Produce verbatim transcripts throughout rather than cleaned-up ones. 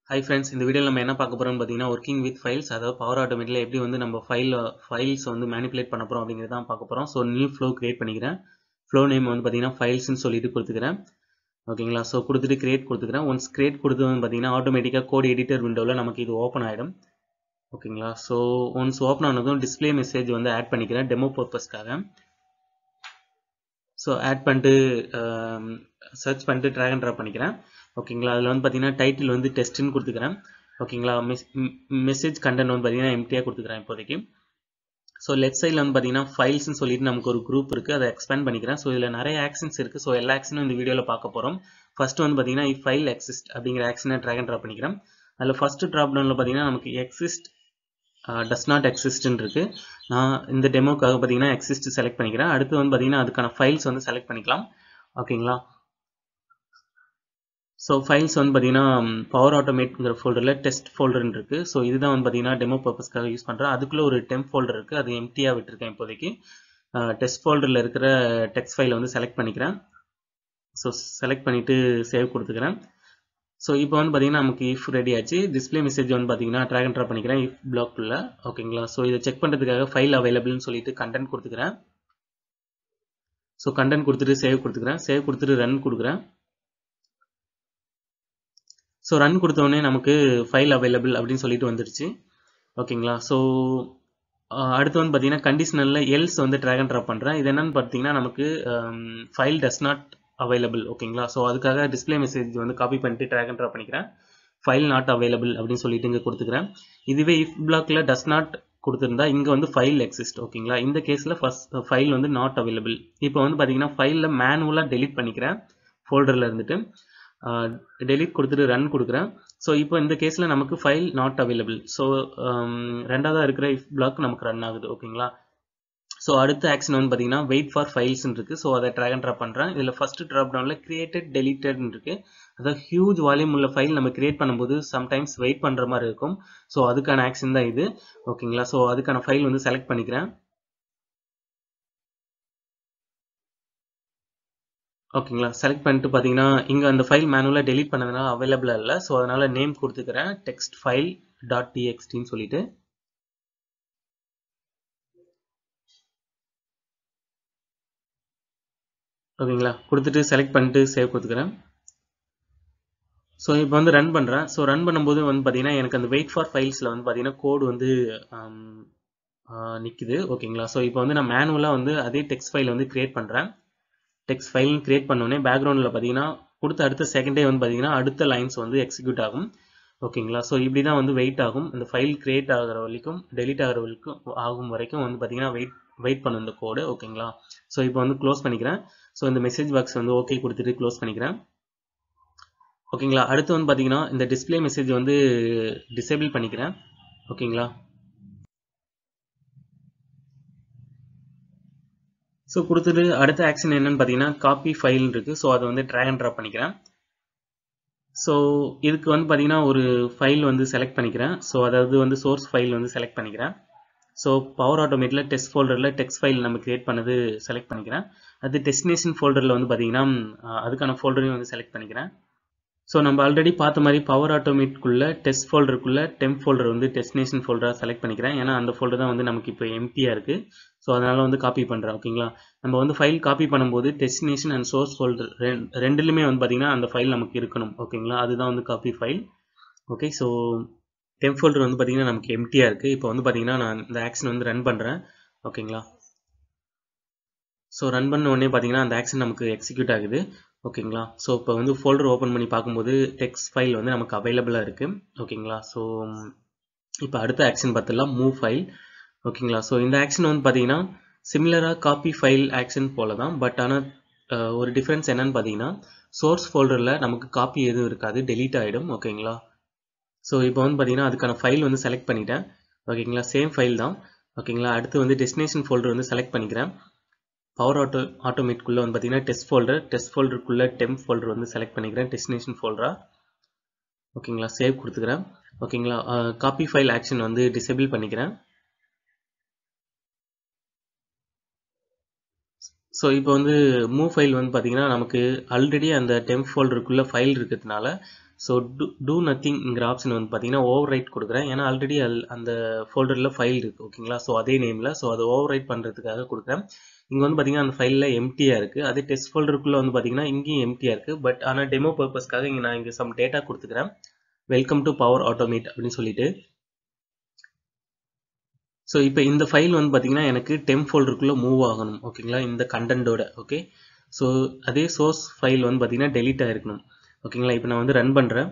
Hi friends, இந்த வீடியோல நம்ம என்ன பார்க்க போறோம்னு பார்த்தீங்கன்னா working with files அதாவது பவர் ஆட்டோமேட்டிக்ல எப்படி வந்து நம்ம ஃபைல் ஃபைல்ஸ் வந்து மேனிபுலேட் பண்ண போறோம் அப்படிங்கறத தான் பார்க்க போறோம். ஸோ நியூ ஃப்ளோ கிரியேட் பண்ணிக்கிறேன். ஃப்ளோ நேம் வந்து பார்த்தீங்கன்னா ஃபைல்ஸ்னு சொல்லிட்டு கொடுத்துக்கிறேன். ஓகேங்களா? ஸோ கொடுத்துட்டு கிரியேட் கொடுத்துக்கிறேன். ஒன்ஸ் கிரியேட் கொடுத்தது வந்து பார்த்தீங்கன்னா ஆட்டோமேட்டிக்காக கோட் எடிட்டர் விண்டோவில் நமக்கு இது ஓப்பன் ஆகிடும். ஓகேங்களா? ஸோ ஒன்ஸ் ஓப்பன் ஆனதும் டிஸ்பிளே மெசேஜ் வந்து ஆட் பண்ணிக்கிறேன் டெமோ பர்பஸ்க்காக. ஸோ ஆட் பண்ணிட்டு சர்ச் பண்ணிட்டு ட்ராக் அண்ட் ட்ராப் பண்ணிக்கிறேன். ஓகேங்களா? அதில் வந்து பார்த்தீங்கன்னா டைட்டில் வந்து டெஸ்ட்னு கொடுத்துக்கிறேன். ஓகேங்களா? மெசேஜ் கண்டென்ட் வந்து பார்த்தீங்கன்னா எம்டியாக கொடுத்துக்கிறேன் இப்போதைக்கு. ஸோ லெஃப்ட் சைடில் வந்து பார்த்தீங்கன்னா ஃபைல்ஸ்னு சொல்லிட்டு நமக்கு ஒரு குரூப் இருக்குது, அதை எக்ஸ்பேண்ட் பண்ணிக்கிறேன். ஸோ இதில் நிறைய ஆக்ஷன்ஸ் இருக்குது. ஸோ எல்லா ஆக்ஷனும் இந்த வீடியோவில் பார்க்க போகிறோம். ஃபர்ஸ்ட் வந்து பார்த்தீங்கன்னா இஃப் ஃபைல் எக்ஸிஸ்ட் அப்படிங்கிற ஆக்ஷனை ட்ராக் அண்ட் ட்ராப் பண்ணிக்கிறேன். அதில் ஃபர்ஸ்ட் ட்ராப் டவுனில் பார்த்தீங்கன்னா நமக்கு எக்ஸிஸ்ட் டஸ் நாட் எக்ஸிஸ்ட்னு இருக்கு. நான் இந்த டெமோக்காக பார்த்தீங்கன்னா எக்ஸிஸ்ட் செலக்ட் பண்ணிக்கிறேன். அடுத்து வந்து பார்த்தீங்கன்னா அதுக்கான ஃபைல்ஸ் வந்து செலக்ட் பண்ணிக்கலாம். ஓகேங்களா? ஸோ ஃபைல்ஸ் வந்து பார்த்தீங்கன்னா பவர் ஆட்டோமேட்ங்கிற ஃபோல்டரில் டெஸ்ட் ஃபோல்டர்னு இருக்குது. ஸோ இதுதான் வந்து பார்த்தீங்கன்னா டெமோ பர்பஸ்க்காக யூஸ் பண்ணுறேன். அதுக்குள்ளே ஒரு டெம்ப் ஃபோல்டர் இருக்குது, அது எம்டியாக விட்டுருக்கேன் இப்போதைக்கு. டெஸ்ட் ஃபோல்டரில் இருக்கிற டெக்ஸ்ட் ஃபைலை வந்து செலக்ட் பண்ணிக்கிறேன். ஸோ செலக்ட் பண்ணிவிட்டு சேவ் கொடுத்துக்கிறேன். ஸோ இப்போ வந்து பார்த்தீங்கன்னா நமக்கு இஃப் ரெடி ஆச்சு. டிஸ்பிளே மெசேஜ் வந்து பார்த்தீங்கன்னா ட்ராக் அண்ட் ட்ராப் பண்ணிக்கிறேன் இஃப் பிளாக்குள்ள. ஓகேங்களா? ஸோ இதை செக் பண்ணுறதுக்காக ஃபைல் அவைலபிள்னு சொல்லிட்டு கண்டென்ட் கொடுத்துக்கிறேன். ஸோ கண்டென்ட் கொடுத்துட்டு சேவ் கொடுத்துக்கிறேன். சேவ் கொடுத்துட்டு ரன் கொடுக்குறேன். ஸோ ரன் கொடுத்தோடனே நமக்கு ஃபைல் அவைலபிள் அப்படின்னு சொல்லிட்டு வந்துடுச்சு. ஓகேங்களா? ஸோ அடுத்து வந்து பார்த்தீங்கன்னா கண்டிஷனலில் எல்ஸ் வந்து ட்ராக் அண்ட் ட்ராப் பண்ணுறேன். இது என்னன்னு பார்த்தீங்கன்னா நமக்கு ஃபைல் டஸ் நாட் அவைலபிள். ஓகேங்களா? ஸோ அதுக்காக டிஸ்பிளே மெசேஜ் வந்து காப்பி பண்ணிட்டு ட்ராக் அண்ட் ட்ராப் பண்ணிக்கிறேன். ஃபைல் நாட் அவைலபிள் அப்படின்னு சொல்லிட்டு இங்கே கொடுத்துக்கிறேன். இதுவே இஃப் பிளாக்ல டஸ் நாட் கொடுத்துருந்தா இங்கே வந்து ஃபைல் எக்ஸிஸ்ட். ஓகேங்களா? இந்த கேஸில் ஃபர்ஸ்ட் ஃபைல் வந்து நாட் அவைலபிள். இப்போ வந்து பார்த்தீங்கன்னா ஃபைலில் மேனுவலாக டெலிட் பண்ணிக்கிறேன் ஃபோல்டரில் இருந்துட்டு. டெலிட் கொடுத்துட்டு ரன் கொடுக்குறேன். ஸோ இப்போ இந்த கேஸில் நமக்கு ஃபைல் நாட் அவைலபிள். ஸோ ரெண்டாவதாக இருக்கிற இஃப் பிளாக் நமக்கு ரன் ஆகுது. ஓகேங்களா? ஸோ அடுத்த ஆக்ஷன் வந்து பார்த்தீங்கன்னா வெயிட் ஃபார் ஃபைல்ஸ்ன்னு இருக்குது. ஸோ அதை ட்ராக் அண்ட் ட்ராப் பண்ணுறேன். இதில் ஃபர்ஸ்ட் ட்ராப் டவுனில் கிரியேட்டட் டெலிட்டட்னு இருக்குது. அதாவது ஹியூஜ் வால்யூம் உள்ள ஃபைல் நம்ம கிரியேட் பண்ணும்போது சம்டைம்ஸ் வெயிட் பண்ணுற மாதிரி இருக்கும். ஸோ அதுக்கான ஆக்ஷன் தான் இது. ஓகேங்களா? ஸோ அதுக்கான ஃபைல் வந்து செலக்ட் பண்ணிக்கிறேன். ஓகேங்களா? செலக்ட் பண்ணிட்டு பார்த்தீங்கன்னா இங்கே அந்த ஃபைல் மேனுவலாக டெலிட் பண்ணதுனால அவைலபிளாக இல்லை. ஸோ அதனால் நேம் கொடுத்துக்கிறேன் டெக்ஸ்ட் ஃபைல் டாட் டிஎக்ஸ்டின்னு சொல்லிட்டு. ஓகேங்களா? கொடுத்துட்டு செலக்ட் பண்ணிட்டு சேவ் கொடுத்துக்கிறேன். ஸோ இப்போ வந்து ரன் பண்ணுறேன். ஸோ ரன் பண்ணும்போது வந்து பார்த்தீங்கன்னா எனக்கு அந்த வெயிட் ஃபார் ஃபைல்ஸில் வந்து பார்த்தீங்கன்னா கோடு வந்து நிற்குது. ஓகேங்களா? ஸோ இப்போ வந்து நான் மேனுவலாக வந்து அதே டெக்ஸ்ட் ஃபைல் வந்து கிரியேட் பண்ணுறேன். டெக்ஸ்ட் ஃபைல் கிரியேட் பண்ணோடனே பேக்ரவுண்டில் பார்த்தீங்கன்னா கொடுத்த அடுத்த செகண்டே வந்து பார்த்தீங்கன்னா அடுத்த லைன்ஸ் வந்து எக்ஸிக்யூட் ஆகும். ஓகேங்களா? ஸோ இப்படி தான் வந்து வெயிட் ஆகும். இந்த ஃபைல் கிரியேட் ஆகிற வரைக்கும் டெலிட் ஆகிற வரைக்கும் ஆகும் வரைக்கும் வந்து பார்த்தீங்கன்னா வெயிட் வெயிட் பண்ணும் இந்த கோடு. ஓகேங்களா? ஸோ இப்போ வந்து க்ளோஸ் பண்ணிக்கிறேன். ஸோ இந்த மெசேஜ் பாக்ஸ் வந்து ஓகே கொடுத்துட்டு க்ளோஸ் பண்ணிக்கிறேன். ஓகேங்களா? அடுத்து வந்து பார்த்தீங்கன்னா இந்த டிஸ்பிளே மெசேஜ் வந்து டிசேபிள் பண்ணிக்கிறேன். ஓகேங்களா? ஸோ கொடுத்துட்டு அடுத்த ஆக்ஷன் என்னன்னு பார்த்தீங்கன்னா காப்பி ஃபைல் இருக்கு. ஸோ அதை வந்து ட்ராக் அண்ட் ட்ராப் பண்ணிக்கிறேன். ஸோ இதுக்கு வந்து பார்த்தீங்கன்னா ஒரு ஃபைல் வந்து செலக்ட் பண்ணிக்கிறேன். ஸோ அதாவது வந்து சோர்ஸ் ஃபைல் வந்து செலக்ட் பண்ணிக்கிறேன். ஸோ பவர் ஆட்டோமேட்டில் டெஸ்ட் ஃபோல்டரில் டெக்ஸ்ட் ஃபைல் நம்ம கிரியேட் பண்ணது செலக்ட் பண்ணிக்கிறேன். அது டெஸ்டினேஷன் ஃபோல்டரில் வந்து பார்த்தீங்கன்னா அதுக்கான ஃபோல்டரையும் வந்து செலக்ட் பண்ணிக்கிறேன். ஸோ நம்ம ஆல்ரெடி பார்த்த மாதிரி பவர் ஆட்டோமேட்குள்ள டெஸ்ட் ஃபோல்டருக்குள்ள டெம்ப் ஃபோல்டர் வந்து டெஸ்டினேஷன் ஃபோல்டராக செலக்ட் பண்ணிக்கிறேன். ஏன்னா அந்த ஃபோல்டர் தான் வந்து நமக்கு இப்போ எம்டியாக இருக்குது. ஸோ அதனால் வந்து காப்பி பண்ணுறேன். ஓகேங்களா? நம்ம வந்து ஃபைல் காப்பி பண்ணும்போது டெஸ்டினேஷன் அண்ட் சோர்ஸ் ஃபோல்டர் ரெண்டுலையுமே வந்து பார்த்தீங்கன்னா அந்த ஃபைல் நமக்கு இருக்கணும். ஓகேங்களா? அதுதான் வந்து copy file. Okay. So temp folder வந்து பார்த்தீங்கன்னா நமக்கு எம்டியாக இருக்குது. இப்போ வந்து பார்த்தீங்கன்னா நான் இந்த ஆக்ஷன் வந்து ரன் பண்ணுறேன். ஓகேங்களா? ஸோ ரன் பண்ண உடனே பார்த்தீங்கன்னா அந்த ஆக்ஷன் நமக்கு எக்ஸிக்யூட் ஆகுது. ஓகேங்களா? ஸோ இப்போ வந்து ஃபோல்டர் ஓப்பன் பண்ணி பார்க்கும்போது டெக்ஸ்ட் ஃபைல் வந்து நமக்கு அவைலபிளாக இருக்குது. ஓகேங்களா? ஸோ இப்போ அடுத்த ஆக்ஷன் பார்த்துடலாம், மூவ் ஃபைல். ஓகேங்களா? ஸோ இந்த ஆக்ஷன் வந்து பார்த்தீங்கன்னா சிமிலராக காப்பி ஃபைல் ஆக்ஷன் போல தான். பட் ஆனால் ஒரு டிஃப்ரென்ஸ் என்னன்னு பார்த்தீங்கன்னா சோர்ஸ் ஃபோல்டரில் நமக்கு காப்பி எதுவும் இருக்காது, டெலீட் ஆகிடும். ஓகேங்களா? ஸோ இப்போ வந்து பார்த்தீங்கன்னா அதுக்கான ஃபைல் வந்து செலக்ட் பண்ணிட்டேன். ஓகேங்களா? சேம் ஃபைல் தான். ஓகேங்களா? அடுத்து வந்து டெஸ்டினேஷன் ஃபோல்டர் வந்து செலக்ட் பண்ணிக்கிறேன். பவர் ஆட்டோ ஆட்டோமேட்குள்ளே வந்து பார்த்தீங்கன்னா டெஸ்ட் ஃபோல்டர் டெஸ்ட் ஃபோல்டருக்குள்ளே டெம்ப் ஃபோல்டர் வந்து செலக்ட் பண்ணிக்கிறேன் டெஸ்டினேஷன் ஃபோல்டரா. ஓகேங்களா? சேவ் கொடுத்துக்கிறேன். ஓகேங்களா? காப்பி ஃபைல் ஆக்ஷன் வந்து டிசேபிள் பண்ணிக்கிறேன். ஸோ இப்போ வந்து மூவ் ஃபைல் வந்து பார்த்தீங்கன்னா நமக்கு ஆல்ரெடி அந்த டெம்ப் ஃபோல்டருக்குள்ளே ஃபைல் இருக்கிறதுனால ஸோ டூ டூ நத்திங்கிற ஆப்ஷன் வந்து பார்த்தீங்கன்னா ஓவர் ரைட் கொடுக்குறேன். ஏன்னா ஆல்ரெடி அது அந்த ஃபோல்டரில் ஃபைல் இருக்குது ஓகேங்களா. ஸோ அதே நேமில் ஸோ அதை ஓவர் ரைட் பண்ணுறதுக்காக கொடுக்குறேன். இங்கே வந்து பார்த்தீங்கன்னா அந்த ஃபைலில் எம்டியாக இருக்குது. அதே டெஸ்ட் ஃபோல்டருக்குள்ளே வந்து பார்த்தீங்கன்னா இங்கேயும் எம்டியாக இருக்குது. பட் ஆனால் டெமோ பர்பஸ்க்காக இங்கே நான் இங்கே சம் டேட்டா கொடுத்துக்கிறேன். வெல்கம் டு பவர் ஆட்டோமேட் அப்படின்னு சொல்லிட்டு. ஸோ இப்போ இந்த ஃபைல் வந்து பார்த்தீங்கன்னா எனக்கு டெம்ப் ஃபோல்டருக்குள்ளே மூவ் ஆகணும் ஓகேங்களா, இந்த கண்டென்ட்டோட. ஓகே, ஸோ அதே சோர்ஸ் ஃபைல் வந்து பார்த்தீங்கன்னா டெலீட் ஆகிருக்கணும் ஓகேங்களா. இப்போ நான் வந்து ரன் பண்ணுறேன்.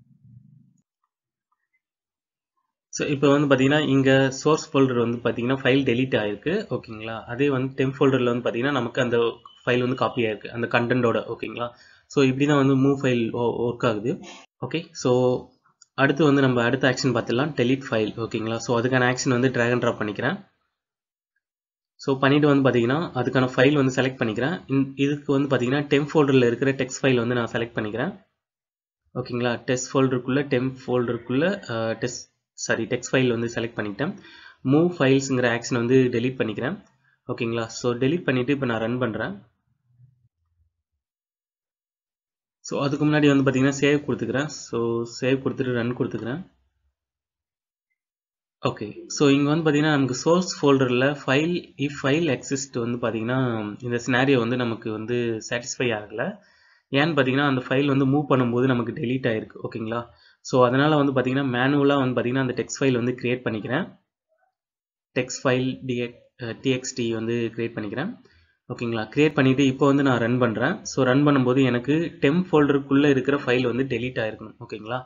ஸோ இப்போ வந்து பார்த்தீங்கன்னா இங்கே சோர்ஸ் ஃபோல்டர் வந்து பார்த்தீங்கன்னா ஃபைல் டெலீட் ஆகிருக்கு ஓகேங்களா. அதே வந்து டெம்ப் ஃபோல்டரில் வந்து பார்த்தீங்கன்னா நமக்கு அந்த ஃபைல் வந்து காப்பி ஆகிருக்கு அந்த கண்டென்ட்டோட ஓகேங்களா. ஸோ இப்படி தான் வந்து மூவ் ஃபைல் ஒர்க் ஆகுது. ஓகே, ஸோ அடுத்து வந்து நம்ம அடுத்த ஆக்ஷன் பார்த்துடலாம், டெலீட் ஃபைல் ஓகேங்களா. ஸோ அதுக்கான ஆக்ஷன் வந்து ட்ராக் அண்ட் ட்ராப் பண்ணிக்கிறேன். ஸோ பண்ணிவிட்டு வந்து பார்த்தீங்கன்னா அதுக்கான ஃபைல் வந்து செலக்ட் பண்ணிக்கிறேன். இதுக்கு வந்து பார்த்தீங்கன்னா டெம்ப் ஃபோல்டரில் இருக்கிற டெக்ஸ்ட் ஃபைல் வந்து நான் செலக்ட் பண்ணிக்கிறேன் ஓகேங்களா. டெஸ்ட் ஃபோல்டருக்குள்ளே டெம்ப் ஃபோல்டருக்குள்ளே டெஸ்ட் சாரி டெக்ஸ்ட் ஃபைல் வந்து செலக்ட் பண்ணிக்கிட்டேன். மூவ் ஃபைல்ஸுங்கிற ஆக்ஷன் வந்து டெலீட் பண்ணிக்கிறேன் ஓகேங்களா. ஸோ டெலீட் பண்ணிவிட்டு இப்போ நான் ரன் பண்ணுறேன். ஸோ அதுக்கு முன்னாடி வந்து பார்த்தீங்கன்னா சேவ் கொடுத்துக்கிறேன். ஸோ சேவ் கொடுத்துட்டு ரன் கொடுத்துக்கிறேன். ஓகே, ஸோ இங்கே வந்து பார்த்தீங்கன்னா நமக்கு சோர்ஸ் ஃபோல்டரில் ஃபைல் இஃப் ஃபைல் எக்ஸிஸ்ட் வந்து பார்த்தீங்கன்னா இந்த சினாரியோ வந்து நமக்கு வந்து சாட்டிஸ்ஃபை ஆகலை. ஏன்னு பார்த்தீங்கன்னா அந்த ஃபைல் வந்து மூவ் பண்ணும்போது நமக்கு டெலீட் ஆகிருக்கு ஓகேங்களா. ஸோ அதனால் வந்து பார்த்தீங்கன்னா மேனுவலாக வந்து பார்த்தீங்கன்னா அந்த டெக்ஸ்ட் ஃபைல் வந்து க்ரியேட் பண்ணிக்கிறேன். டெக்ஸ்ட் ஃபைல் டிஎக் டிஎக்ஸ்டி வந்து க்ரியேட் பண்ணிக்கிறேன் ஓகேங்களா. க்ரியேட் பண்ணிவிட்டு இப்போ வந்து நான் ரன் பண்ணுறேன். ஸோ ரன் பண்ணும்போது எனக்கு டெம்ப் ஃபோல்டருக்குள்ளே இருக்கிற ஃபைல் வந்து டெலீட் ஆகிருக்கணும் ஓகேங்களா.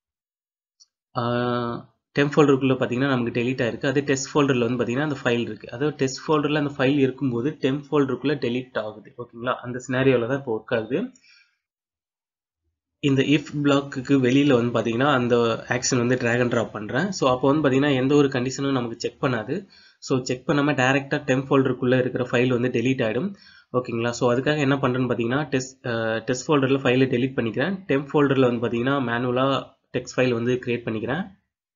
டெம்ப் ஃபோல்டருக்குள்ளே பார்த்தீங்கன்னா நமக்கு டெலீட் ஆகிருக்கு. அதே டெஸ்ட் ஃபோல்டரில் வந்து பார்த்தீங்கன்னா அந்த ஃபைல் இருக்குது. அதாவது டெஸ்ட் ஃபோல்டரில் அந்த ஃபைல் இருக்கும்போது டெம்ப் ஃபோல்டருக்குள்ளே டெலீட் ஆகுது ஓகேங்களா. அந்த சினாரியோவில் தான் இப்போ ஒர்க் ஆகுது. இந்த இஃப் பிளாக்குக்கு வெளியில் வந்து பார்த்தீங்கன்னா அந்த ஆக்ஷன் வந்து ட்ராக் அண்ட் ட்ராப் பண்ணுறேன். ஸோ அப்போ வந்து பார்த்தீங்கன்னா எந்த ஒரு கண்டிஷனும் நமக்கு செக் பண்ணாது. ஸோ செக் பண்ணாமல் டேரெக்டாக டெம்ப் ஃபோல்டருக்குள்ளே இருக்கிற ஃபைல் வந்து டெலீட் ஆகிடும் ஓகேங்களா. ஸோ அதுக்காக என்ன பண்ணுறேன்னு பார்த்தீங்கன்னா டெஸ்ட் டெஸ்ட் ஃபோல்டரில் ஃபைலை டெலீட் பண்ணிக்கிறேன். டெம்ப் ஃபோல்டரில் வந்து பார்த்தீங்கன்னா மேனுவலாக டெக்ஸ்ட் ஃபைல் வந்து க்ரியேட் பண்ணிக்கிறேன்.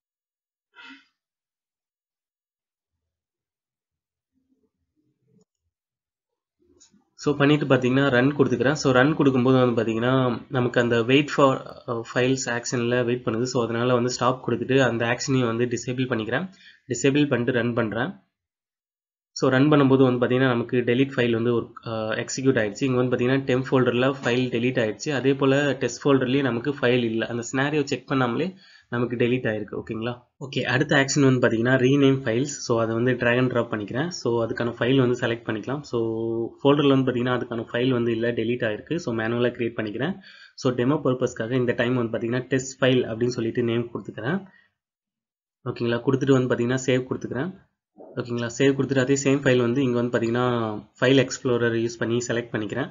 ஸோ பண்ணிவிட்டு பார்த்தீங்கன்னா ரன் கொடுத்துக்கிறேன். ஸோ ரன் கொடுக்கும்போது வந்து பார்த்தீங்கன்னா நமக்கு அந்த வெயிட் ஃபார் ஃபைல்ஸ் ஆக்ஷனில் வெயிட் பண்ணுது. ஸோ அதனால் வந்து ஸ்டாப் கொடுத்துட்டு அந்த ஆக்ஷனையும் வந்து டிசேபிள் பண்ணிக்கிறேன். டிசேபிள் பண்ணிட்டு ரன் பண்ணுறேன். ஸோ ரன் பண்ணும்போது வந்து பார்த்தீங்கன்னா நமக்கு டெலீட் ஃபைல் வந்து ஒரு எக்ஸிக்யூட் ஆகிடுச்சு. இங்கே வந்து பார்த்தீங்கன்னா டெம்ப் ஃபோல்டரில் ஃபைல் டெலீட் ஆகிடுச்சு. அதே போல் டெஸ்ட் ஃபோல்டர்லேயும் நமக்கு ஃபைல் இல்லை. அந்த ஸ்னாரியோ செக் பண்ணாமலே நமக்கு டெலீட் ஆகிருக்கு ஓகேங்களா. ஓகே, அடுத்த ஆக்ஷன் வந்து பார்த்தீங்கன்னா ரீநேம் ஃபைல்ஸ். ஸோ அதை வந்து ட்ராக் அண்ட் ட்ராப் பண்ணிக்கிறேன். ஸோ அதுக்கான ஃபைல் வந்து செலக்ட் பண்ணிக்கலாம். ஸோ ஃபோல்டரில் வந்து பார்த்தீங்கன்னா அதுக்கான ஃபைல் வந்து இல்லை, டெலீட் ஆகிருக்கு. ஸோ மேனுவலாக க்ரியேட் பண்ணிக்கிறேன். ஸோ டெமோ பர்பஸ்க்காக இந்த டைம் வந்து பார்த்தீங்கன்னா டெஸ்ட் ஃபைல் அப்படின்னு சொல்லிட்டு நேம் கொடுத்துக்கிறேன் ஓகேங்களா. கொடுத்துட்டு வந்து பார்த்தீங்கன்னா சேவ் கொடுத்துக்கிறேன் ஓகேங்களா. சேவ் கொடுத்துட்டு அதே சேம் ஃபைல் வந்து இங்கே வந்து பார்த்தீங்கன்னா ஃபைல் எக்ஸ்ப்ளோரர் யூஸ் பண்ணி செலக்ட் பண்ணிக்கிறேன்.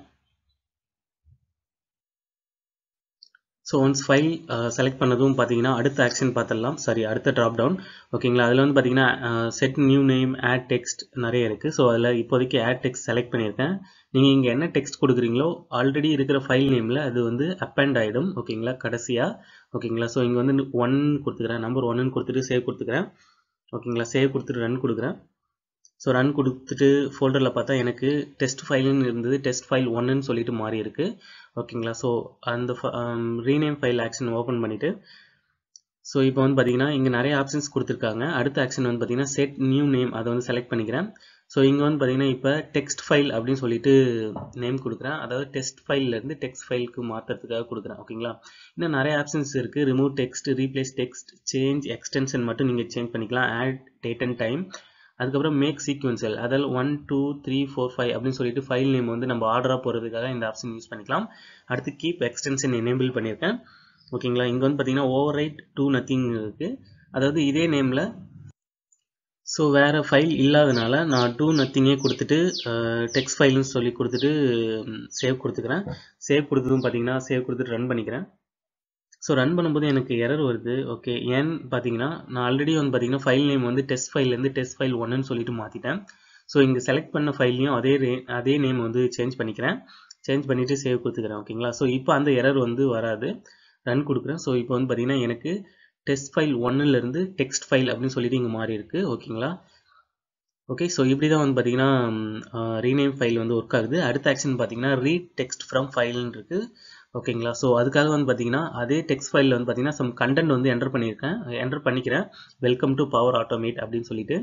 ஸோ ஒன்ஸ் ஃபைல் செலக்ட் பண்ணதும் பார்த்தீங்கன்னா அடுத்த ஆக்ஷன் பார்த்துடலாம். சாரி அடுத்த ட்ராப் டவுன் ஓகேங்களா. அதில் வந்து பார்த்தீங்கன்னா set new name, add text நிறைய இருக்குது. ஸோ அதில் இப்போதைக்கு ஆட் டெக்ஸ்ட் செலக்ட் பண்ணியிருக்கேன். நீங்கள் இங்கே என்ன டெக்ஸ்ட் கொடுக்குறீங்களோ ஆல்ரெடி இருக்கிற ஃபைல் நேமில் அது வந்து அப்பெண்ட் ஆகிடும் ஓகேங்களா கடைசியாக ஓகேங்களா. ஸோ இங்கே வந்து ஒன் கொடுத்துக்கிறேன், நம்பர் ஒன்னு கொடுத்துட்டு சேவ் கொடுத்துக்கிறேன் ஓகேங்களா. சேவ் கொடுத்துட்டு ரன் கொடுக்குறேன். ஸோ ரன் கொடுத்துட்டு ஃபோல்டரில் பார்த்தா எனக்கு டெஸ்ட் ஃபைல்னு இருந்தது, டெஸ்ட் ஃபைல் ஒன்றுன்னு சொல்லிட்டு மாறி இருக்கு ஓகேங்களா. ஸோ அந்த ரீநேம் ஃபைல் ஆக்ஷன் ஓப்பன் பண்ணிவிட்டு ஸோ இப்போ வந்து பார்த்தீங்கன்னா இங்கே நிறைய ஆப்ஷன்ஸ் கொடுத்துருக்காங்க. அடுத்த ஆக்ஷன் வந்து பார்த்தீங்கன்னா செட் நியூ நேம், அதை வந்து செலக்ட் பண்ணிக்கிறேன். ஸோ இங்கே வந்து பார்த்தீங்கன்னா இப்போ டெக்ஸ்ட் ஃபைல் அப்படின்னு சொல்லிட்டு நேம் கொடுக்குறேன். அதாவது டெஸ்ட் ஃபைல்லேருந்து டெக்ஸ்ட் ஃபைலுக்கு மாற்றுறதுக்காக கொடுக்குறேன் ஓகேங்களா. இன்னும் நிறைய ஆப்ஷன்ஸ் இருக்குது. Remove text, replace text, change extension மட்டும் நீங்கள் சேஞ்ச் பண்ணிக்கலாம். ஆட் டேட் அண்ட் டைம், அதுக்கப்புறம் மேக் சீக்வன்சியல், அதில் one two three four five அப்படின்னு சொல்லிட்டு ஃபைல் நேம் வந்து நம்ம ஆர்டராக போகிறதுக்காக இந்த ஆப்ஷன் யூஸ் பண்ணிக்கலாம். அடுத்து கீப் எக்ஸ்டென்ஷன் எனேபிள் பண்ணியிருக்கேன் ஓகேங்களா. இங்கே வந்து பார்த்தீங்கன்னா ஓவர் ரைட் டூ நத்திங் இருக்குது. அதாவது இதே நேமில் ஸோ வேறு ஃபைல் இல்லாதனால நான் டூ நத்திங்கே கொடுத்துட்டு டெக்ஸ்ட் ஃபைல்னு சொல்லி கொடுத்துட்டு சேவ் கொடுத்துக்கிறேன். சேவ் கொடுத்ததும் பார்த்தீங்கன்னா சேவ் கொடுத்துட்டு ரன் பண்ணிக்கிறேன். ஸோ ரன் பண்ணும்போது எனக்கு எரர் வருது. ஓகே, ஏன்னு பார்த்தீங்கன்னா நான் ஆல்ரெடி வந்து பார்த்தீங்கன்னா ஃபைல் நேம் வந்து டெஸ்ட் ஃபைல்லேருந்து டெஸ்ட் ஃபைல் ஒன்றுன்னு சொல்லிட்டு மாற்றிட்டேன். ஸோ இங்கே செலக்ட் பண்ண ஃபைல்லையும் அதே அதே நேம் வந்து சேஞ்ச் பண்ணிக்கிறேன். சேஞ்ச் பண்ணிவிட்டு சேவ் கொடுத்துக்கிறேன் ஓகேங்களா. ஸோ இப்போ அந்த எரர் வந்து வராது. ரன் கொடுக்குறேன். ஸோ இப்போ வந்து பார்த்தீங்கன்னா எனக்கு டெஸ்ட் ஃபைல் ஒன்னுலேருந்து டெக்ஸ்ட் ஃபைல் அப்படின்னு சொல்லிட்டு இங்கே மாறி இருக்கு ஓகேங்களா. ஓகே, ஸோ இப்படி தான் வந்து பார்த்தீங்கன்னா ரீநேம் ஃபைல் வந்து ஒர்க் ஆகுது. அடுத்த ஆக்ஷன் பார்த்தீங்கன்னா ரீட் டெக்ஸ்ட் ஃப்ரம் ஃபைல்னு இருக்குது ஓகேங்களா. ஸோ அதுக்காக வந்து பார்த்தீங்கன்னா அதே டெக்ஸ்ட் ஃபைலில் வந்து பார்த்தீங்கன்னா சம் கண்டென்ட் வந்து என்டர் பண்ணியிருக்கேன் என்டர் பண்ணிக்கிறேன் வெல்கம் டு பவர் ஆட்டோமேட் அப்படின்னு சொல்லிட்டு.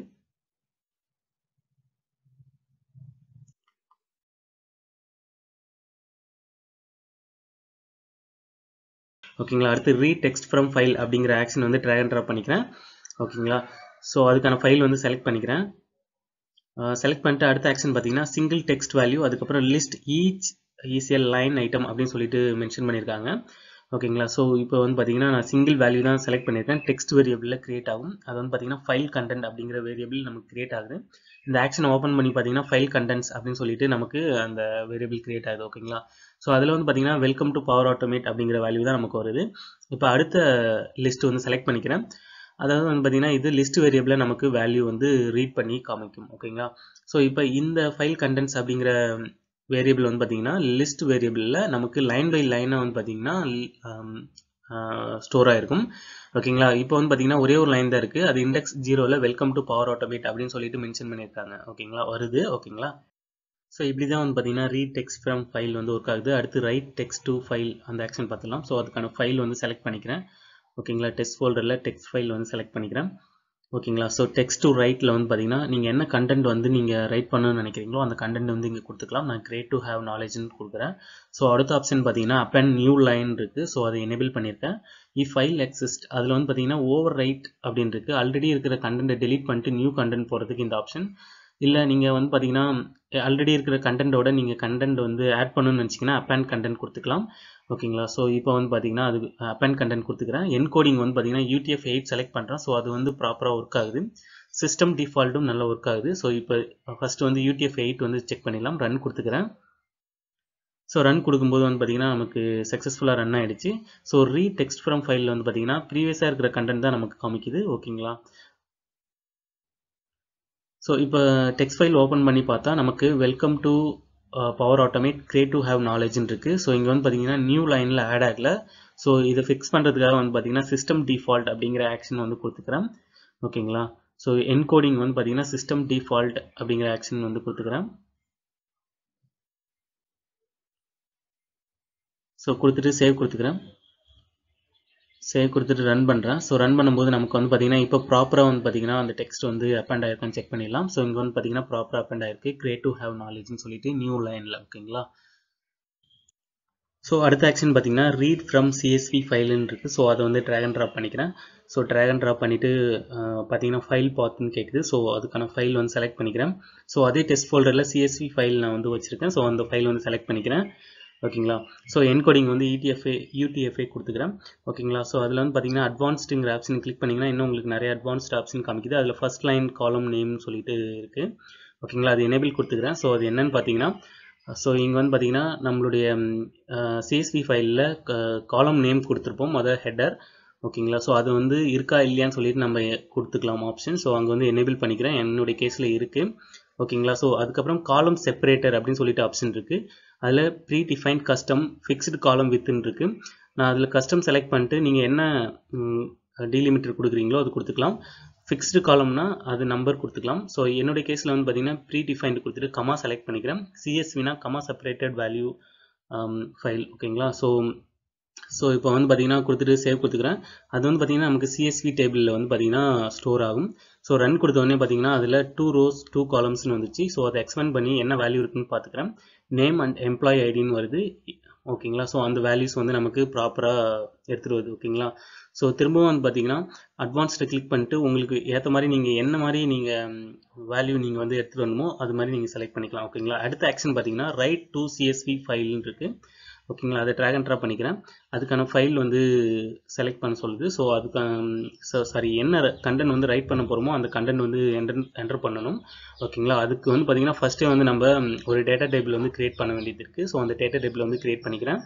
ஓகேங்களா. அடுத்து ரீட் டெக்ஸ்ட் ஃப்ரம் ஃபைல் அப்படிங்கிற ஆக்ஷன் வந்து ட்ராக் அண்ட் ட்ராப் பண்ணிக்கிறேன். ஓகேங்களா. ஸோ அதுக்கான ஃபைல் வந்து செலக்ட் பண்ணிக்கிறேன். செலக்ட் பண்ணிட்டு அடுத்த ஆக்ஷன் பார்த்தீங்கன்னா சிங்கிள் டெக்ஸ்ட் வேல்யூ, அதுக்கப்புறம் லிஸ்ட் ஈச் ஈஸியல் லைன் ஐட்டம் அப்படின்னு சொல்லிட்டு மென்ஷன் பண்ணியிருக்காங்க. ஓகேங்களா. ஸோ இப்போ வந்து பார்த்தீங்கன்னா நான் சிங்கிள் வேல்யூ தான் செலக்ட் பண்ணியிருக்கேன். டெக்ஸ்ட் வேரியபிளில் கிரியேட் ஆகும். அது வந்து பார்த்தீங்கன்னா ஃபைல் கண்டென்ட் அப்படிங்கிற வேரியபிள் நமக்கு கிரியேட் ஆகுது. இந்த ஆக்ஷன் ஓப்பன் பண்ணி பார்த்தீங்கன்னா ஃபைல் கண்டென்ட்ஸ் அப்படின்னு சொல்லிட்டு நமக்கு அந்த வேரியபிள் கிரியேட் ஆகுது. ஓகேங்களா. ஸோ அதில் வந்து பார்த்தீங்கன்னா வெல்கம் டு பவர் ஆட்டோமேட் அப்படிங்கிற வேல்யூ தான் நமக்கு வருது. இப்போ அடுத்த லிஸ்ட் வந்து செலக்ட் பண்ணிக்கிறேன். அதாவது வந்து பார்த்தீங்கன்னா இது லிஸ்ட் வேரியபிளில் நமக்கு வேல்யூ வந்து ரீட் பண்ணி காமிக்கும். ஓகேங்களா. ஸோ இப்போ இந்த ஃபைல் கண்டென்ட்ஸ் அப்படிங்கிற வேரியபிள் வந்து பார்த்தீங்கன்னா லிஸ்ட் வேரியபிளில் நமக்கு லைன் பை லைனாக வந்து பார்த்தீங்கன்னா ஸ்டோர் ஆகிருக்கும். ஓகேங்களா. இப்போ வந்து பார்த்தீங்கன்னா ஒரே ஒரு லைன் தான் இருக்குது. அது இண்டெக்ஸ் ஜீரோவில் வெல்கம் டு பவர் ஆட்டோமேட் அப்படின்னு சொல்லிட்டு மென்ஷன் பண்ணியிருக்காங்க. ஓகேங்களா. வருது. ஓகேங்களா. ஸோ இப்படி தான் வந்து பார்த்தீங்கன்னா ரீட் டெக்ஸ்ட் ஃப்ரம் ஃபைல் வந்து ஒர்க் ஆகுது. அடுத்து ரைட் டெக்ஸ்ட் டு ஃபைல் அந்த ஆக்ஷன் பார்த்துலாம். ஸோ அதுக்கான ஃபைல் வந்து செலக்ட் பண்ணிக்கிறேன். ஓகேங்களா. டெக்ஸ்ட் ஃபோல்டரில் டெக்ஸ்ட் ஃபைல் வந்து செலக்ட் பண்ணிக்கிறேன். ஓகேங்களா. ஸோ டெக்ஸ்ட் டு ரைட்டில் வந்து பார்த்தீங்கன்னா நீங்கள் என்ன கண்டென்ட் வந்து நீங்கள் ரைட் பண்ணணும்னு நினைக்கிறீங்களோ அந்த கண்டென்ட் வந்து இங்கே கொடுத்துக்கலாம். நான் கிரியேட் டு ஹேவ் நாலேஜ்னு கொடுக்குறேன். ஸோ அடுத்த ஆப்ஷன் பார்த்தீங்கன்னா அப்பன் நியூ லைன் இருக்குது. ஸோ அதை எனேபிள் பண்ணியிருக்கேன். இஃப் ஃபைல் எக்ஸிஸ்ட் அதில் வந்து பார்த்தீங்கன்னா ஓவர் ரைட் அப்படின்னு இருக்குது. ஆல்ரெடி இருக்கிற கண்டென்ட்டை டெலீட் பண்ணிட்டு நியூ கண்டென்ட் போகிறதுக்கு இந்த ஆப்ஷன். இல்லை நீங்கள் வந்து பார்த்தீங்கன்னா ஆல்ரெடி இருக்கிற கண்டென்ட்டோட நீங்கள் கண்டென்ட் வந்து ஆட் பண்ணணும்னு நினச்சிங்கன்னா அப்பன் கண்டென்ட் கொடுத்துக்கலாம். ஓகேங்களா. ஸோ இப்போ வந்து பார்த்தீங்கன்னா அது அப்பன் கண்டென்ட் கொடுத்துக்கிறேன். என்கோடிங் வந்து பார்த்தீங்கன்னா U T F eight select பண்ணுறேன். ஸோ அது வந்து ப்ராப்பராக ஒர்க் ஆகுது. சிஸ்டம் டிஃபால்ட்டும் நல்லா ஒர்க் ஆகுது. ஸோ இப்போ ஃபஸ்ட்டு வந்து யூ டி எஃப் எயிட் வந்து செக் பண்ணிடலாம். ரன் கொடுத்துக்கிறேன். ஸோ ரன் கொடுக்கும்போது வந்து பார்த்தீங்கன்னா நமக்கு சக்ஸஸ்ஃபுல்லாக ரன் ஆகிடுச்சு. ஸோ ரீ டெக்ஸ்ட் ஃப்ரம் ஃபைலில் வந்து பார்த்தீங்கன்னா ப்ரீவியஸாக இருக்கிற கண்டென்ட் தான் நமக்கு காமிக்குது. ஓகேங்களா. ஸோ இப்போ டெக்ஸ்ட் ஃபைல் ஓப்பன் பண்ணி பார்த்தா நமக்கு welcome to power automate create to have நாலேஜ்னு இருக்குது. ஸோ இங்கே வந்து பார்த்தீங்கன்னா நியூ லைனில் ஆட் ஆகல. ஸோ இதை ஃபிக்ஸ் பண்ணுறதுக்காக வந்து பார்த்தீங்கன்னா சிஸ்டம் டிஃபால்ட் அப்படிங்கிற ஆக்ஷன் வந்து கொடுத்துக்கிறேன். ஓகேங்களா. ஸோ என்கோடிங் வந்து பார்த்தீங்கன்னா சிஸ்டம் டிஃபால்ட் அப்படிங்கிற ஆக்ஷன் வந்து கொடுத்துக்கிறேன். ஸோ கொடுத்துட்டு சேவ் கொடுத்துக்கிறேன். சேவ் கொடுத்துட்டு ரன் பண்ணுறேன். ஸோ ரன் பண்ணும்போது நமக்கு வந்து பார்த்தீங்கன்னா இப்போ ப்ராப்பராக வந்து பார்த்தீங்கன்னா அந்த டெக்ஸ்ட் வந்து அப்பண்ட் ஆயிருக்கான்னு செக் பண்ணிடலாம். ஸோ இங்கே வந்து பார்த்தீங்கன்னா ப்ராப்பராக அப்பண்ட் ஆயிருக்கு. கிரியேட் டு ஹேவ் நாலேஜ்னு சொல்லிட்டு நியூ லைனில். ஓகேங்களா. ஸோ அடுத்த ஆக்ஷன் பார்த்தீங்கன்னா ரீட் ஃப்ரம் சிஎஸ்வி ஃபைல்னு இருக்குது. ஸோ அதை வந்து ட்ராக் அண்ட் ட்ராப் பண்ணிக்கிறேன். ஸோ ட்ராக் அண்ட் ட்ராப் பண்ணிவிட்டு பார்த்தீங்கன்னா ஃபைல் பாத்துன்னு கேட்குது. ஸோ அதுக்கான ஃபைல் வந்து செலக்ட் பண்ணிக்கிறேன். ஸோ அதே டெஸ்ட் ஃபோல்டரில் சிஎஸ்வி ஃபைல் நான் வந்து வச்சுருக்கேன். ஸோ அந்த ஃபைல் வந்து செலக்ட் பண்ணிக்கிறேன். ஓகேங்களா. ஸோ என்கோடிங் வந்து இடிஎஃப்ஏ யூடிஎஃப்ஏ கொடுத்துக்கிறேன். ஓகேங்களா. ஸோ அதில் வந்து பார்த்தீங்கன்னா அட்வான்ஸ்டுங்கிற ஆப்ஷன் கிளிக் பண்ணிங்கன்னா இன்னும் உங்களுக்கு நிறைய அட்வான்ஸ்ட் ஆப்ஷன் காமிக்குது. அதில் ஃபர்ஸ்ட் லைன் காலம் நேம்னு சொல்லிட்டு இருக்குது. ஓகேங்களா. அது எனேபிள் கொடுத்துக்கிறேன். ஸோ அது என்னன்னு பார்த்தீங்கன்னா ஸோ இங்கே வந்து பார்த்தீங்கன்னா நம்மளுடைய சிஎஸ்வி ஃபைலில் காலம் நேம் கொடுத்துருப்போம், அதாவது ஹெட்டர். ஓகேங்களா. ஸோ அது வந்து இருக்கா இல்லையான்னு சொல்லிட்டு நம்ம கொடுத்துக்கலாம் ஆப்ஷன். ஸோ அங்கே வந்து எனேபிள் பண்ணிக்கிறேன். என்னுடைய கேஸில் இருக்குது. ஓகேங்களா. ஸோ அதுக்கப்புறம் காலம் செப்பரேட்டர் அப்படின்னு சொல்லிட்டு ஆப்ஷன் இருக்குது. அதில் ப்ரீ டிஃபைன்ட் கஸ்டம் ஃபிக்ஸ்டு காலம் வித்துன்னு இருக்குது. நான் அதில் கஸ்டம் செலக்ட் பண்ணிட்டு நீங்கள் என்ன டீலிமிட்டர் கொடுக்குறீங்களோ அது கொடுத்துக்கலாம். ஃபிக்ஸ்டு காலம்னா அது நம்பர் கொடுத்துக்கலாம். ஸோ என்னுடைய கேஸில் வந்து பார்த்தீங்கன்னா ப்ரீ டிஃபைன்டு கொடுத்துட்டு கமா செலக்ட் பண்ணிக்கிறேன். சிஎஸ்வினா கமா செப்பரேட்டட் வேல்யூ ஃபைல். ஓகேங்களா. ஸோ ஸோ இப்போ வந்து பார்த்தீங்கன்னா கொடுத்துட்டு சேவ் கொடுத்துக்கிறேன். அது வந்து பார்த்தீங்கன்னா நமக்கு சிஎஸ்வி டேபிளில் வந்து பார்த்தீங்கன்னா ஸ்டோர் ஆகும். ஸோ ரன் கொடுத்தோடனே பார்த்தீங்கன்னா அதில் டூ ரோஸ் டூ காலம்ஸ்னு வந்துச்சு. ஸோ அதை எக்ஸ்பேண்ட் பண்ணி என்ன வேல்யூ இருக்குன்னு பார்த்துக்கிறேன். நேம் அண்ட் எம்ப்ளாயி ஐடின்னு வருது. ஓகேங்களா. ஸோ அந்த வேல்யூஸ் வந்து நமக்கு ப்ராப்பராக எடுத்துகிட்டு வருது. ஓகேங்களா. ஸோ திரும்பவும் வந்து பார்த்தீங்கன்னா அட்வான்ஸ்டை கிளிக் பண்ணிட்டு உங்களுக்கு ஏற்ற மாதிரி நீங்கள் என்ன மாதிரி நீங்கள் வேல்யூ நீங்கள் வந்து எடுத்துகிட்டு வரணுமோ அது மாதிரி நீங்கள் செலக்ட் பண்ணிக்கலாம். ஓகேங்களா. அடுத்த ஆக்ஷன் பார்த்தீங்கன்னா ரைட் டு சிஎஸ்வி ஃபைல்னு இருக்குது. ஓகேங்களா. அதை ட்ராக் அண்ட் ட்ராப் பண்ணிக்கிறேன். அதுக்கான ஃபைல் வந்து செலக்ட் பண்ண சொல்லுது. ஸோ அதுக்கான சாரி என்ன கண்டென்ட் வந்து ரைட் பண்ண போகிறோமோ அந்த கண்டென்ட் வந்து என்டர் என்டர் பண்ணணும். ஓகேங்களா. அதுக்கு வந்து பார்த்தீங்கன்னா ஃபஸ்ட்டே வந்து நம்ம ஒரு டேட்டா டேபிள் வந்து கிரியேட் பண்ண வேண்டியது இருக்குது. ஸோ அந்த டேட்டா டேபிள் வந்து கிரியேட் பண்ணிக்கிறேன்.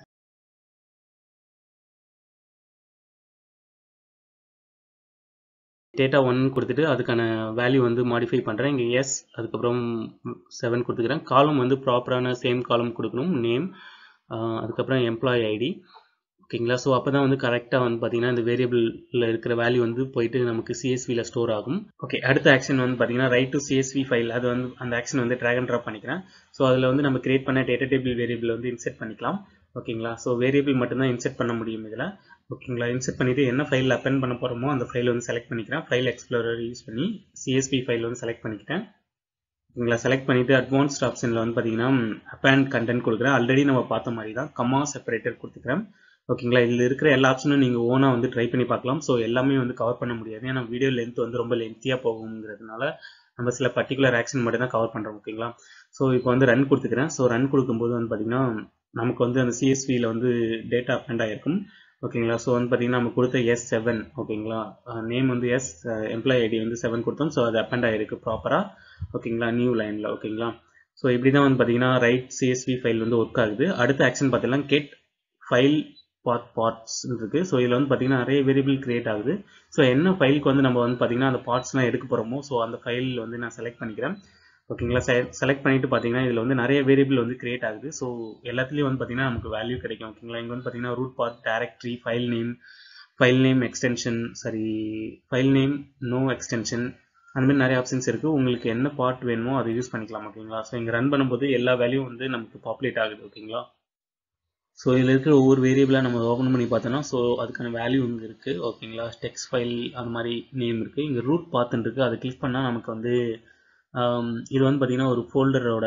டேட்டா ஒன் கொடுத்துட்டு அதுக்கான வேல்யூ வந்து மாடிஃபை பண்ணுறேன். இங்கே எஸ் அதுக்கப்புறம் செவன் கொடுத்துக்கிறேன். காலம் வந்து ப்ராப்பரான சேம் காலம் கொடுக்கணும். நேம் அதுக்கப்புறம் எம்ப்ளாயி ஐடி. ஓகேங்களா. ஸோ அப்போ தான் வந்து கரெக்டாக வந்து பார்த்தீங்கன்னா இந்த வேரியபிளில் இருக்கிற வேல்யூ வந்து போயிட்டு நமக்கு சிஎஸ்வியில் ஸ்டோர் ஆகும். ஓகே. அடுத்த ஆக்ஷன் வந்து பார்த்தீங்கன்னா ரைட் டு சிஎஸ்வி ஃபைல். அது வந்து அந்த ஆக்ஷன் வந்து ட்ராக் அண்ட் ட்ராப் பண்ணிக்கிறேன். ஸோ அதில் வந்து நம்ம கிரியேட் பண்ண டேட்டா டேபிள் வேரியபிள் வந்து இன்செர்ட் பண்ணிக்கலாம். ஓகேங்களா. ஸோ வேரியபிள் மட்டும்தான் இன்செர்ட் பண்ண முடியும் இதில். ஓகேங்களா. இன்செர்ட் பண்ணிவிட்டு என்ன ஃபைல் அப்பெண்ட் பண்ண போகிறோமோ அந்த ஃபைல் வந்து செலக்ட் பண்ணிக்கிறேன். ஃபைல் எக்ஸ்ப்ளோரர் யூஸ் பண்ணி சிஎஸ்வி ஃபைல் வந்து செலக்ட் பண்ணிக்கிட்டேன். ஓகேங்களா. செலக்ட் பண்ணிவிட்டு அட்வான்ஸ்ட் ஆப்ஷனில் வந்து பார்த்தீங்கன்னா அப்பெண்ட் கண்டென்ட் கொடுக்குறேன். ஆல்ரெடி நம்ம பார்த்த மாதிரி தான் கமா செப்பரேட்டர் கொடுத்துக்கிறேன். ஓகேங்களா. இதில் இருக்கிற எல்லா ஆப்ஷனும் நீங்கள் ஓனாக வந்து ட்ரை பண்ணி பார்க்கலாம். ஸோ எல்லாமே வந்து கவர் பண்ண முடியாது, ஏன்னா வீடியோ லென்த் வந்து ரொம்ப லென்த்தியாக போகுங்கிறதுனால நம்ம சில பர்டிகுலர் ஆக்ஷன் மட்டும் தான் கவர் பண்ணுறோம். ஓகேங்களா. ஸோ இப்போ வந்து ரன் கொடுத்துக்கிறேன். ஸோ ரன் கொடுக்கும்போது வந்து பார்த்தீங்கன்னா நமக்கு வந்து அந்த சிஎஸ்வியில் வந்து டேட்டா அப்பெண்ட் ஆகிருக்கும். ஓகேங்களா. ஸோ வந்து பார்த்தீங்கன்னா நம்ம கொடுத்த எஸ் செவன் ஓகேங்களா, நேம் வந்து எஸ், எம்ப்ளாய் ஐடி வந்து செவன் கொடுத்தோம். ஸோ அது அப்பெண்ட் ஆகிருக்கு ப்ராப்பராக. ஓகேங்களா. நியூ லைனில். ஓகேங்களா. ஸோ இப்படி தான் வந்து பார்த்தீங்கன்னா ரைட் சிஎஸ்வி ஃபைல் வந்து ஒர்க் ஆகுது. அடுத்த ஆக்ஷன் பார்த்தீங்கன்னா கெட் ஃபைல் பாத் பார்ட்ஸ் இருக்கு. ஸோ இதில் வந்து பார்த்தீங்கன்னா நிறைய வேரியபிள் கிரியேட் ஆகுது. ஸோ என்ன ஃபைலுக்கு வந்து நம்ம வந்து பார்த்தீங்கன்னா அந்த பார்ட்ஸ்லாம் எடுக்க போகிறோமோ ஸோ அந்த ஃபைல் வந்து நான் செலக்ட் பண்ணிக்கிறேன். ஓகேங்களா. செலக்ட் பண்ணிட்டு பார்த்தீங்கன்னா இதில் வந்து நிறைய வேரியபிள் வந்து கிரியேட் ஆகுது. ஸோ எல்லாத்துலேயும் வந்து பார்த்தீங்கன்னா நமக்கு வேல்யூ கிடைக்கும். ஓகேங்களா. இங்கே வந்து பார்த்தீங்கன்னா root part, directory, file name, file name extension, சரி ஃபைல் நேம் நோ எக்ஸ்டென்ஷன், அந்த மாதிரி நிறைய ஆப்ஷன்ஸ் இருக்குது. உங்களுக்கு என்ன பார்ட் வேணுமோ அதை யூஸ் பண்ணிக்கலாம். ஓகேங்களா. ஸோ இங்கே ரன் பண்ணும்போது எல்லா வேல்யூ வந்து நமக்கு பாப்புலேட் ஆகுது. ஓகேங்களா. ஸோ இதில் இருக்கிற ஒவ்வொரு வேரியபிளாக நம்ம ஓப்பன் பண்ணி பார்த்தோன்னா ஸோ அதுக்கான வேல்யூ இங்கே இருக்குது. ஓகேங்களா. டெக்ஸ்ட் ஃபைல் அந்த மாதிரி நேம் இருக்குது. இங்கே ரூட் பார்த்துன்னு இருக்குது. அதை கிளிக் பண்ணால் நமக்கு வந்து இது வந்து பார்த்திங்கன்னா ஒரு ஃபோல்டரோட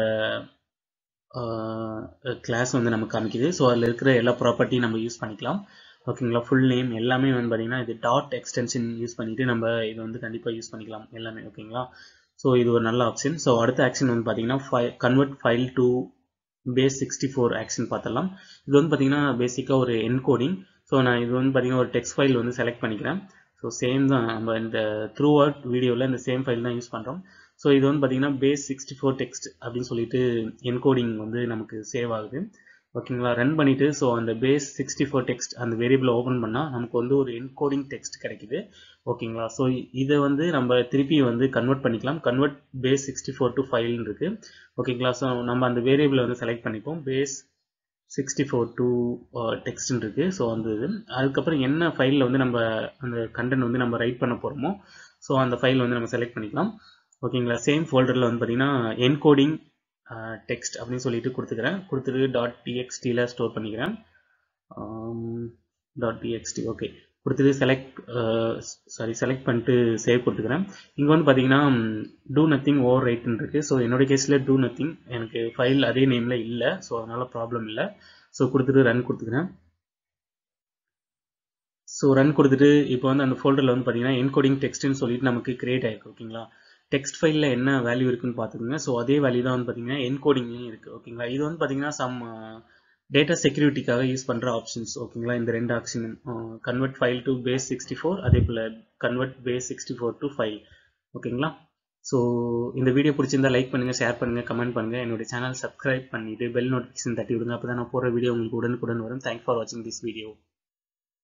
கிளாஸ் வந்து நமக்கு காமிக்குது. ஸோ அதில் இருக்கிற எல்லா ப்ராப்பர்ட்டியும் நம்ம யூஸ் பண்ணிக்கலாம். ஓகேங்களா. ஃபுல் நேம் எல்லாமே வந்து பார்த்திங்கன்னா இது டாட் எக்ஸ்டென்ஷன் யூஸ் பண்ணிவிட்டு நம்ம இதை வந்து கண்டிப்பாக யூஸ் பண்ணிக்கலாம் எல்லாமே. ஓகேங்களா. ஸோ இது ஒரு நல்ல ஆப்ஷன். ஸோ அடுத்த ஆக்ஷன் வந்து பார்த்திங்கன்னா ஃபை convert file to base sixty four action பார்த்தலாம். இது வந்து பார்த்தீங்கன்னா பேசிக்காக ஒரு என்கோடிங். ஸோ நான் இது வந்து பார்த்தீங்கன்னா ஒரு டெக்ஸ்ட் ஃபைல் வந்து செலக்ட் பண்ணிக்கிறேன். ஸோ சேம் தான் நம்ம இந்த த்ரூ அவுட் வீடியோவில் இந்த சேம் ஃபைல் தான் யூஸ் பண்ணுறோம். ஸோ இது வந்து பார்த்தீங்கன்னா பேஸ் சிக்ஸ்டி ஃபோர் டெக்ஸ்ட் அப்படின்னு சொல்லிட்டு என்கோடிங் வந்து நமக்கு சேவ் ஆகுது. ஓகேங்களா. ரன் பண்ணிவிட்டு ஸோ அந்த பேஸ் சிக்ஸ்டி ஃபோர் டெக்ஸ்ட் அந்த வேரியபிளை ஓப்பன் பண்ணால் நமக்கு வந்து ஒரு என்கோடிங் டெக்ஸ்ட் கிடைக்குது. ஓகேங்களா. ஸோ இதை வந்து நம்ம திருப்பி வந்து கன்வெர்ட் பண்ணிக்கலாம். Convert base sixty four to ஃபைல்னு இருக்குது. ஓகேங்களா. ஸோ நம்ம அந்த வேரியபிளை வந்து செலக்ட் பண்ணிப்போம். பேஸ் சிக்ஸ்டி ஃபோர் டு டெக்ஸ்ட்னு இருக்குது. ஸோ அந்த இது அதுக்கப்புறம் என்ன ஃபைலில் வந்து நம்ம அந்த கண்டென்ட் வந்து நம்ம ரைட் பண்ண போகிறோமோ ஸோ அந்த ஃபைல் வந்து நம்ம செலக்ட் பண்ணிக்கலாம். ஓகேங்களா. சேம் ஃபோல்டரில் வந்து பார்த்தீங்கன்னா என்கோடிங் டெக்ஸ்ட் அப்படின்னு சொல்லிட்டு கொடுத்துக்கிறேன். கொடுத்துட்டு டாட் டிஎக்ஸ்டியில் ஸ்டோர் பண்ணிக்கிறேன். டாட் டிஎக்ஸ்டி ஓகே கொடுத்துட்டு செலக்ட் சாரி செலக்ட் பண்ணிட்டு சேவ் கொடுத்துக்கிறேன். இங்கே வந்து பார்த்தீங்கன்னா டூ நத்திங் ஓவர் ரைட்னு இருக்குது. ஸோ என்னோட கேஸில் டூ நத்திங் எனக்கு ஃபைல் அதே நேமில் இல்லை. ஸோ அதனால் ப்ராப்ளம் இல்லை. ஸோ கொடுத்துட்டு ரன் கொடுத்துக்கிறேன். ஸோ ரன் கொடுத்துட்டு இப்போ வந்து அந்த ஃபோல்டரில் வந்து பார்த்தீங்கன்னா என்கோடிங் டெக்ஸ்ட்னு சொல்லிட்டு நமக்கு கிரியேட் ஆயிருக்கு. ஓகேங்களா. டெக்ஸ்ட் ஃபைலில் என்ன வேல்யூ இருக்குன்னு பார்த்துக்கோங்க. ஸோ அதே வேல்யூ தான் வந்து பார்த்தீங்கன்னா என்கோடிங்லேயும் இருக்குது. ஓகேங்களா. இது வந்து பார்த்தீங்கன்னா சம் டேட்டா செக்யூரிட்டிக்காக யூஸ் பண்ணுற ஆப்ஷன்ஸ். ஓகேங்களா. இந்த ரெண்டு ஆப்ஷனும் convert file to base sixty four அதே போல் convert base sixty four to file. ஓகேங்களா. ஸோ இந்த வீடியோ பிடிச்சிருந்தா லைக் பண்ணுங்கள், ஷேர் பண்ணுங்கள், கமெண்ட் பண்ணுங்கள். என்னுடைய சேனல் சப்ஸ்கிரைப் பண்ணிவிட்டு பெல் நோட்டிஃபிகேஷன் தட்டி விடுங்க. அப்போ தான் நான் போகிற வீடியோ உங்களுக்கு உடனுக்குடன் வரும். தேங்க்ஸ் ஃபார் வாட்சிங் திஸ் வீடியோ.